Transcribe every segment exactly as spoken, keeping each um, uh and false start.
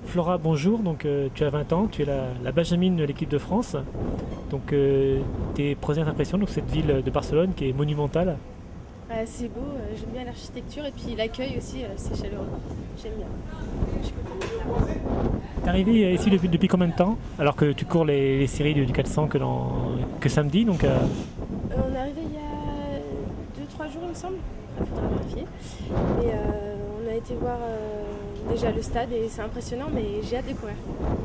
Flora, bonjour. Donc, euh, tu as vingt ans, tu es la, la Benjamine de l'équipe de France. Donc, euh, tes premières impressions, donc cette ville de Barcelone qui est monumentale. Ah, c'est beau, euh, j'aime bien l'architecture et puis l'accueil aussi, euh, c'est chaleureux. J'aime bien. Je suis contente. T'es arrivé ici depuis, depuis combien de temps? Alors que tu cours les, les séries du, du quatre cents que, dans, que samedi. Donc, euh, Euh, on est arrivé il y a deux trois jours, il me semble. Il faudra vérifier. Et euh, on a été voir euh, déjà le stade et c'est impressionnant, mais j'ai hâte de découvrir.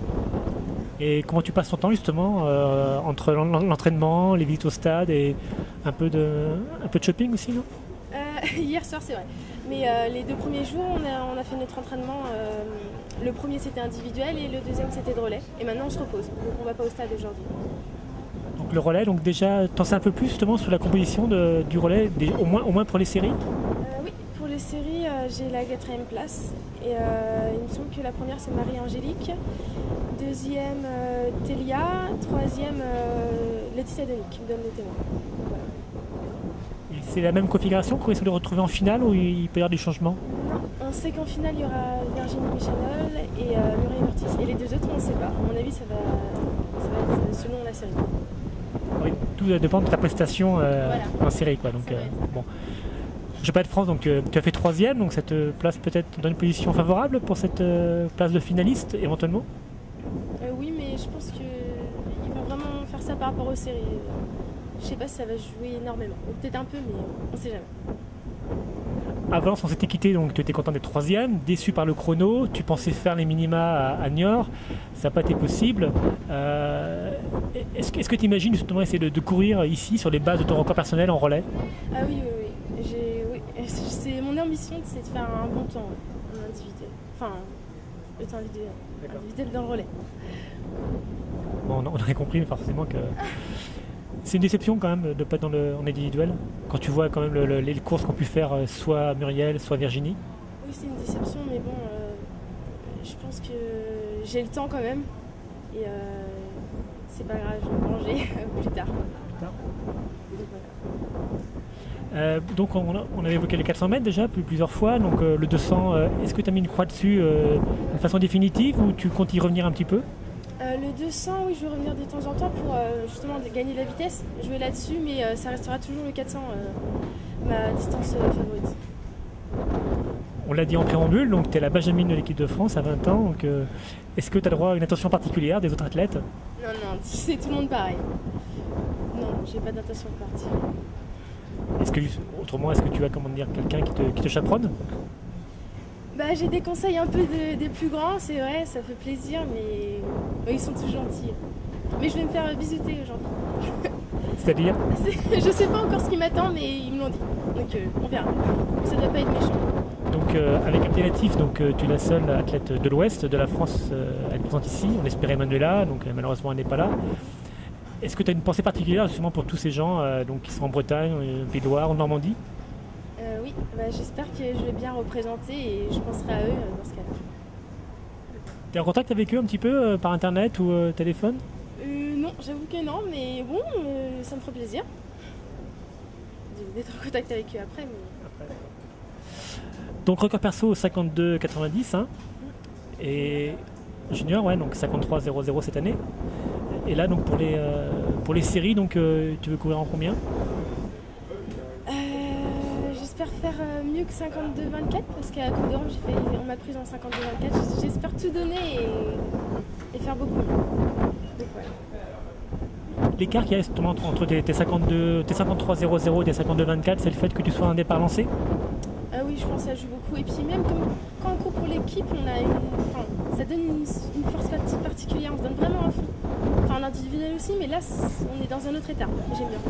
et comment tu passes ton temps justement euh, entre l'en- l'entraînement, les visites au stade et un peu de, un peu de shopping aussi, non? Euh, hier soir, c'est vrai. Mais euh, les deux premiers jours, on a, on a fait notre entraînement. euh, le premier, c'était individuel et le deuxième, c'était de relais. Et maintenant, on se repose. Donc, on va pas au stade aujourd'hui. Donc le relais, donc déjà, t'en sais un peu plus justement sur la composition de- du relais, des- au, moins, au moins pour les séries. Euh, oui, pour les séries, euh, j'ai la quatrième place. Et euh, il me semble que la première, c'est Marie-Angélique. Deuxième, euh, Télia. Troisième, euh, Laetitia Denis, qui me donne les témoins. Donc, voilà. Et c'est la même configuration qu'on risque de retrouver en finale ou il peut y avoir des changements? Non, on sait qu'en finale, il y aura Virginie Michanol et euh, Muriel Ortiz. Et les deux autres, on ne sait pas. À mon avis, ça va, ça va être selon la série. Oui, tout dépend de ta prestation euh, Voilà. en série, quoi. Donc, Ça va euh, être ça. bon. Championnat de France, donc euh, tu as fait troisième, donc ça te place peut-être dans une position favorable pour cette euh, place de finaliste éventuellement. Euh, oui, mais je pense qu'ils vont vraiment faire ça par rapport aux séries. Je sais pas si ça va jouer énormément. Ou peut-être un peu, mais on sait jamais. Avant, on s'était quitté, donc tu étais content d'être troisième, déçu par le chrono, tu pensais faire les minima à, à Niort, ça n'a pas été possible. Euh, est-ce, que- est-ce que tu imagines justement essayer de, de courir ici sur les bases de ton record personnel en relais? Ah oui, oui, oui. J'ai, oui. C'est mon ambition, c'est de faire un bon temps ouais, en individuel. Enfin, le temps individuel, D'accord. individuel dans le relais. Bon, on, on aurait compris mais forcément que c'est une déception quand même de ne pas être dans le, en individuel, quand tu vois quand même le- le- les courses qu'ont pu faire euh, soit Muriel, soit Virginie. Oui, c'est une déception, mais bon, euh, je pense que j'ai le temps quand même. Et euh, c'est pas grave, je vais me ranger plus tard. Donc, voilà. Euh, donc on, a- on avait évoqué les quatre cents mètres déjà plus- plusieurs fois, donc euh, le deux cents, euh, est-ce que tu as mis une croix dessus euh, de façon définitive ou tu comptes y revenir un petit peu? Euh, le deux cents, oui, je vais revenir de temps en temps pour euh, justement de- gagner de la vitesse, jouer là-dessus, mais euh, ça restera toujours le quatre cents, euh, ma distance euh, favorite. On l'a dit en préambule, donc tu es la Benjamine de l'équipe de France à vingt ans, donc euh, est-ce que tu as droit à une attention particulière des autres athlètes? Non, non, c'est tout le monde pareil. Non, j'ai pas d'intention de partir. Est-ce que, autrement, est-ce que tu as comment dire, quelqu'un qui te, qui te chaperonne? Bah, j'ai des conseils un peu de- des plus grands, c'est vrai, ça fait plaisir, mais mais ils sont tous gentils. Mais je vais me faire bisouter aujourd'hui. C'est-à-dire? C'est- Je sais pas encore ce qui m'attend, mais ils me l'ont dit. Donc euh, on verra. Ça doit pas être méchant. Donc euh, avec un pied natif, donc euh, tu es la seule athlète de l'Ouest de la France euh, à être présente ici. On espérait Manuela, donc euh, malheureusement elle n'est pas là. Est-ce que tu as une pensée particulière justement pour tous ces gens euh, donc, qui sont en Bretagne, en Pays de Loire, en Normandie? Euh, oui, bah, j'espère que je vais bien représenter et je penserai à eux euh, dans ce cas-là. Tu es en contact avec eux un petit peu euh, par internet ou euh, téléphone? Euh, non, j'avoue que non, mais bon, euh, ça me ferait plaisir de- d'être en contact avec eux après. Mais... Donc record perso cinquante-deux quatre-vingt-dix hein, et junior ouais donc cinquante-trois zéro zéro cette année. Et là donc pour les euh, pour les séries donc euh, tu veux courir en combien? Euh, j'espère faire euh, mieux que cinquante-deux vingt-quatre parce qu'à Côte d'Or, j'ai fait, on m'a prise en cinquante-deux vingt-quatre. J'espère tout donner et, et faire beaucoup mieux. Donc voilà. L'écart qu'il y a justement entre, entre tes, tes cinquante-deux, tes cinquante-trois zéro zéro et tes cinquante-deux vingt-quatre, c'est le fait que tu sois un départ lancé? Ah oui, je pense que ça joue beaucoup. Et puis même comme, quand on court pour l'équipe, on a une, enfin, ça donne une, une force parti- particulière. On se donne vraiment à fond. Enfin, en individuel aussi, mais là, c'est- on est dans un autre état. J'aime bien.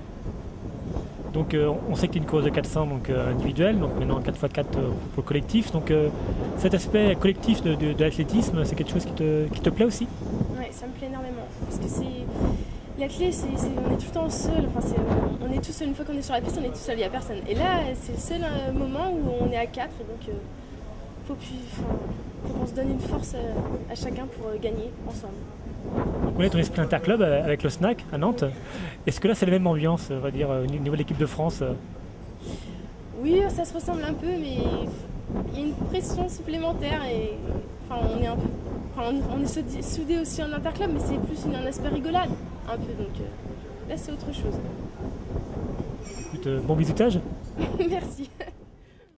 Donc euh, on sait que tu es une course de quatre cents donc euh, individuelle, donc maintenant quatre par quatre euh, pour le collectif. Donc euh, cet aspect collectif de, de, de l'athlétisme, c'est quelque chose qui te, qui te plaît aussi? Ouais, ça me plaît énormément. Parce que c'est. La clé, c'est, c'est- on est tout le temps seul. Enfin, c'est, on est tout seul. Une fois qu'on est sur la piste, on est tout seul. Il n'y a personne. Et là, c'est le seul euh, moment où on est à quatre. Et donc, euh, faut, puis, enfin, faut qu'on se donne une force euh, à chacun pour euh, gagner ensemble. On connaît ton esprit interclub euh, avec le snack à Nantes. Est-ce que là c'est la même ambiance, on va dire, euh, au niveau de l'équipe de France? euh Oui, ça se ressemble un peu, mais il y a une pression supplémentaire et enfin, on est un peu, enfin, on, on est soudés soudés aussi en interclub, mais c'est plus une, un aspect rigolade, un peu. Donc euh, là, c'est autre chose. Écoute, euh, bon bisoutage. Merci.